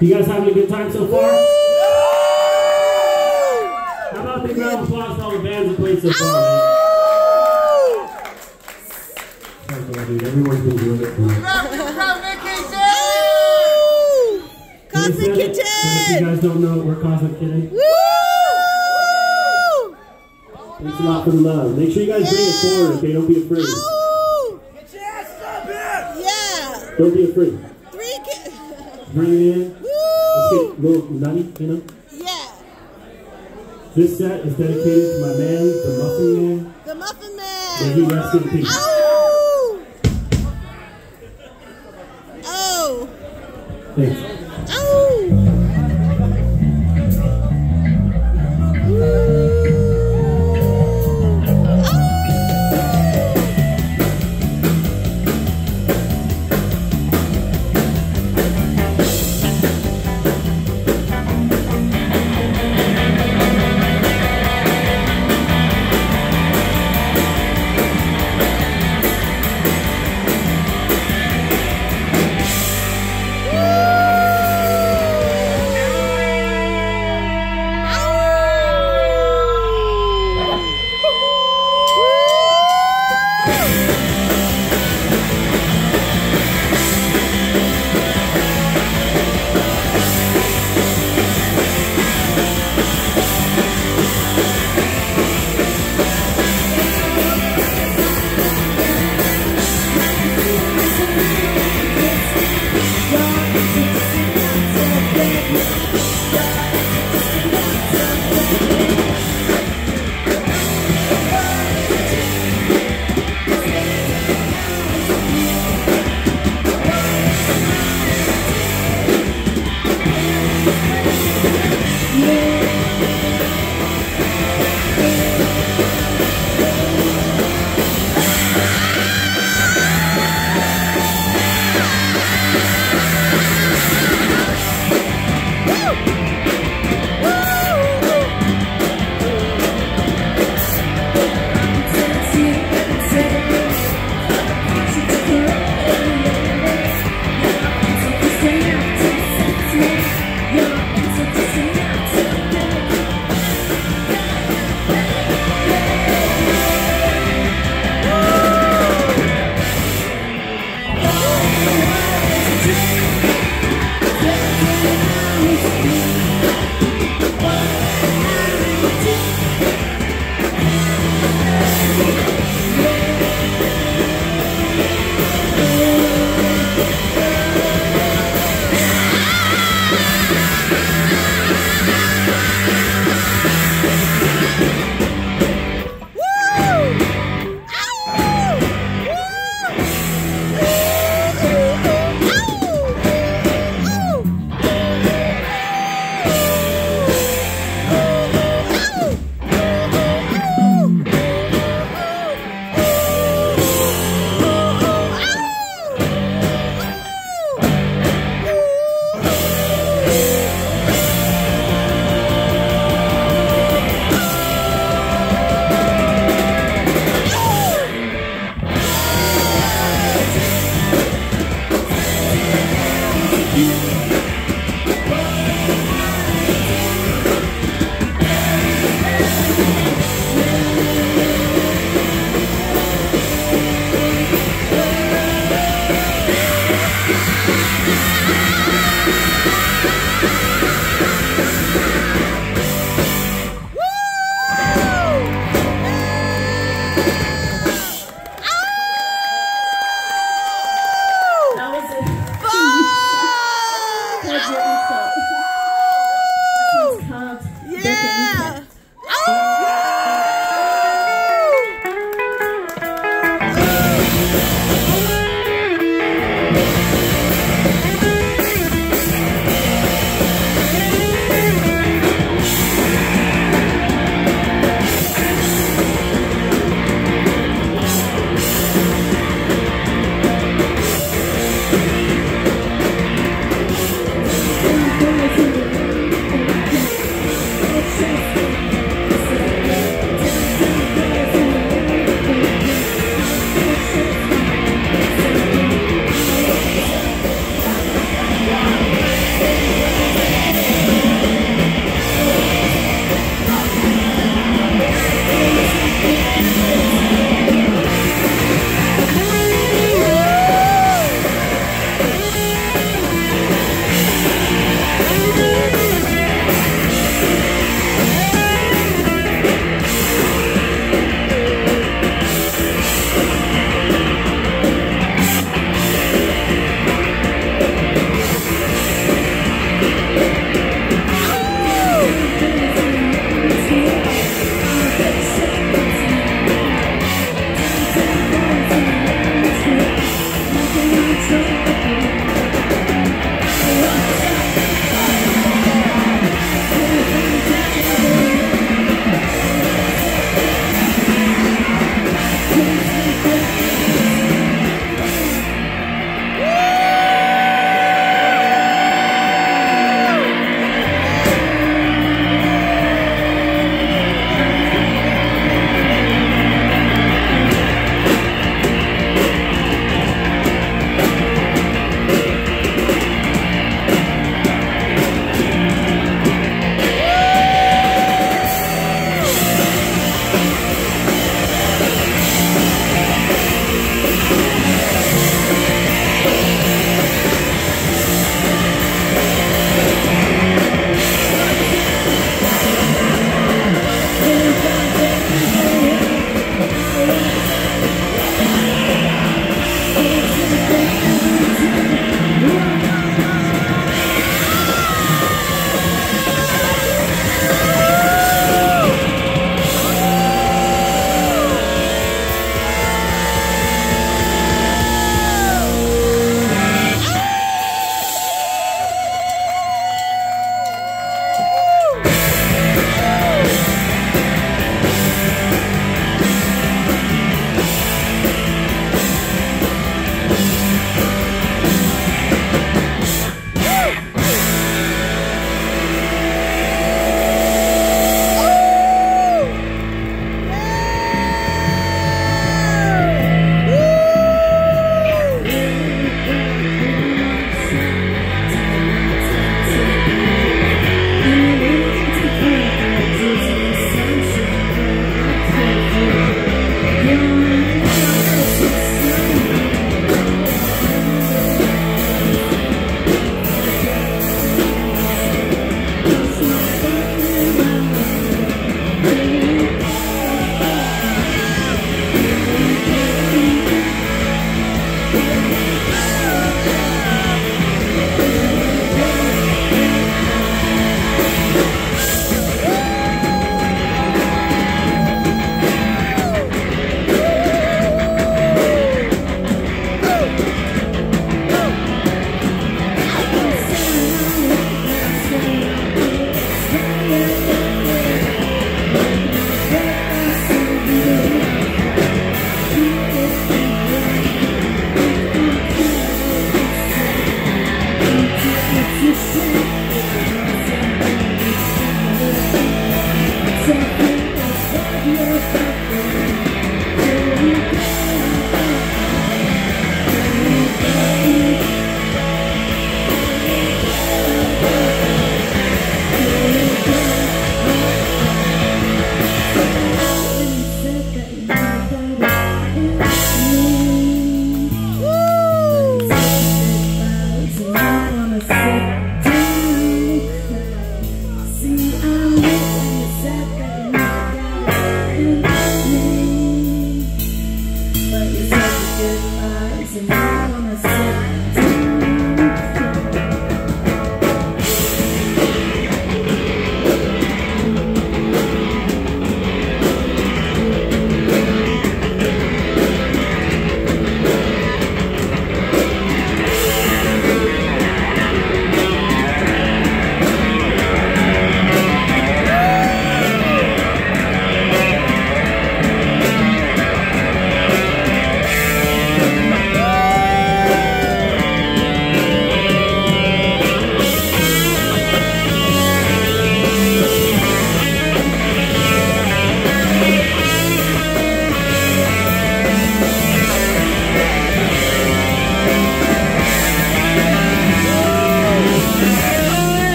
You guys having a good time so far? How about a big round of applause for all the bands that played so far, man? Dude, everyone's been doing it for me. Cosmic Kitten! If you guys don't know, we're Cosmic Kitten. Woo! Thanks a lot for the love. Make sure you guys bring it forward, okay? Don't be afraid. Oh! Get your ass up here! Yeah! Don't be afraid. Bring it in. Woo! Let's get a little nutty, you know? Yeah. This set is dedicated to my man, the Muffin Man. The Muffin May Man! he rest in peace. Oh! Oh! Thanks. Oh! Thank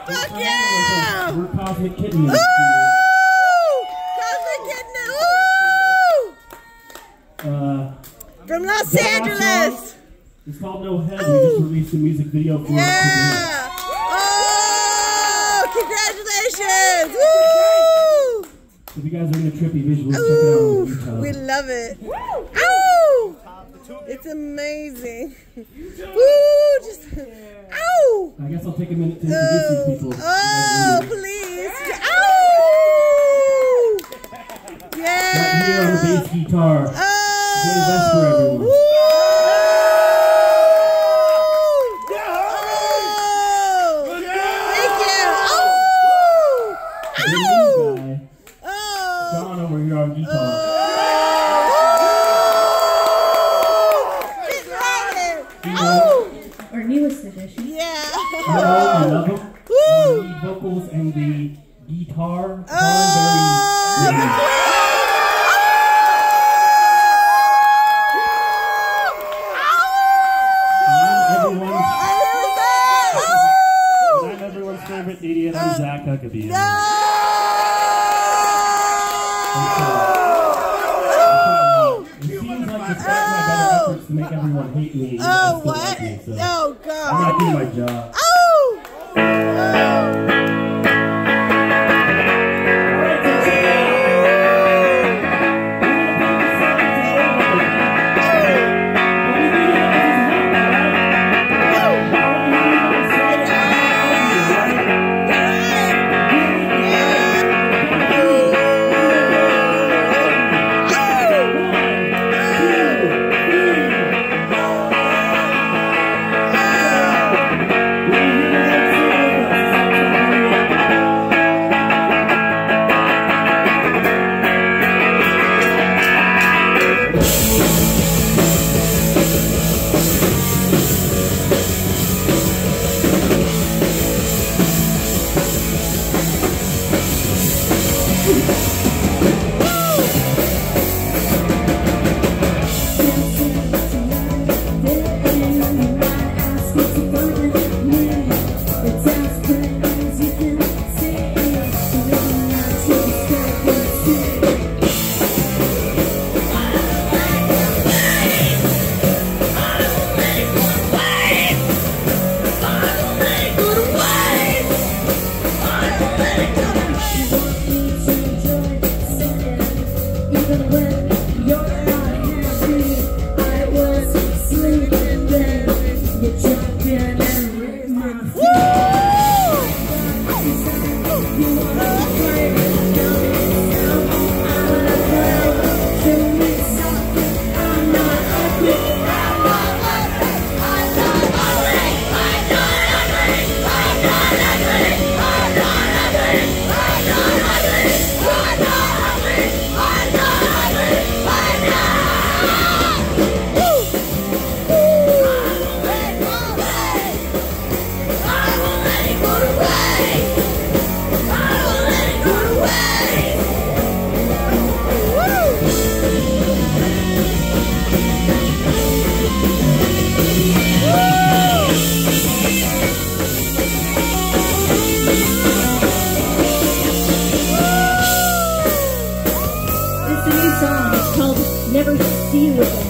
Fuck yeah! We're Cosmic Kitten. Woo! Cosmic Kitten! Woo! From Los Angeles. It's called No Head. We just released a music video for it today. Yeah! Oh! Congratulations! Woo! If you guys are into trippy visuals, check it out on YouTube. We love it. Ow! It's amazing. Woo! Just ow! I guess I'll take a minute to introduce these people. Oh, please! Ow! Yeah! Right here on the bass guitar. Oh! Very best for everyone. Woo! John over here on guitar. Our newest addition. Yeah. I love them. Lead vocals and the guitar. I'm everyone's favorite idiot. I'm Zach Huckabee. It seems like despite my better efforts to make everyone hate me, Oh, what? like me, so Oh, God. I'm not doing my job. Oh! Never see you again.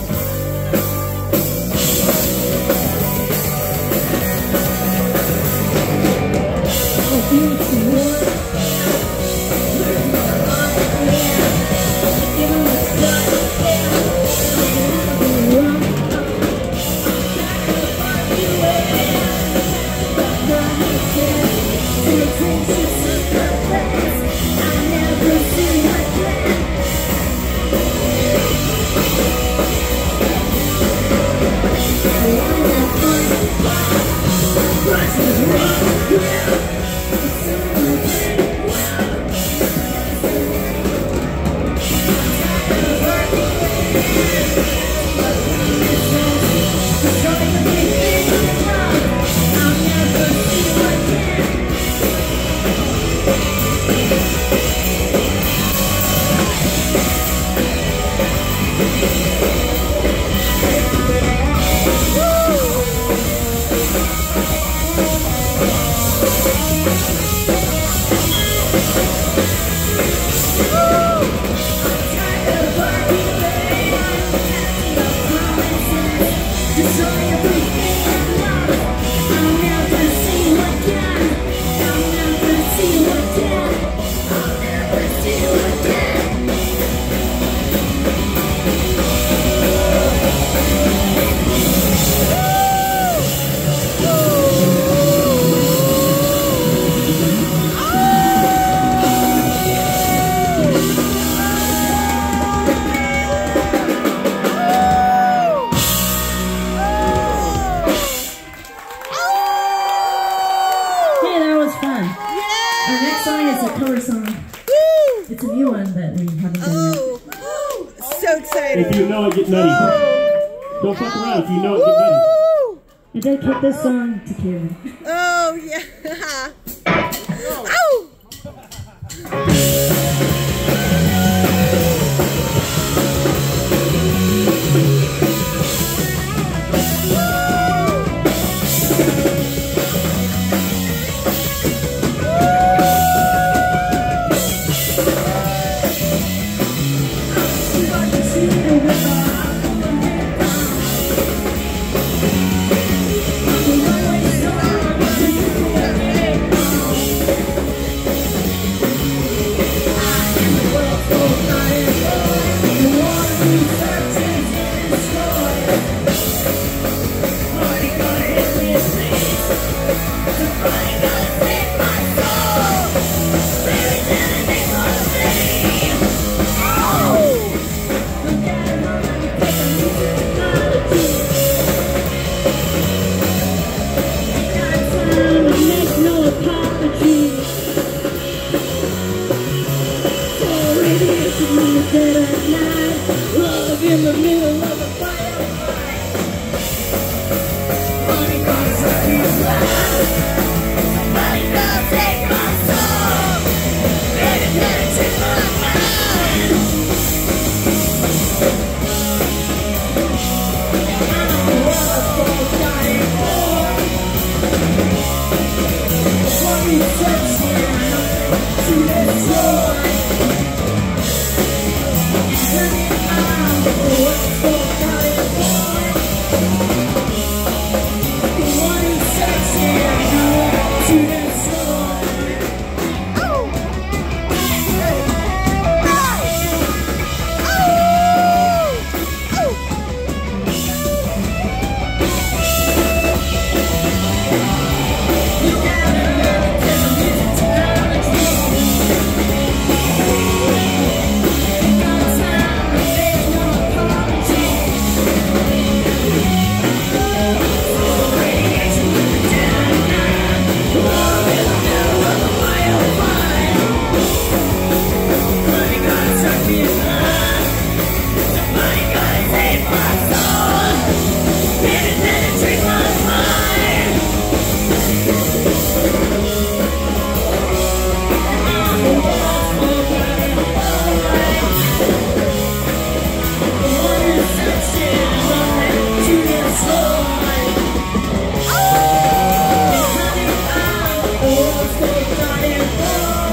was fun. Yeah. Our next song is a cover song. Woo. It's a new one that we haven't done yet. Oh, so excited. If you know it, get nutty. Don't fuck around. If you know it, get nutty. Woo. I dedicate this song to Kitten. Oh, yeah. Ow. Love in the middle of the fire. Money gonna suck his life. Money gonna take my soul. Baby, gonna take my mind. I'm a waterfall dying for. Money takes me nothing to destroy. Oh,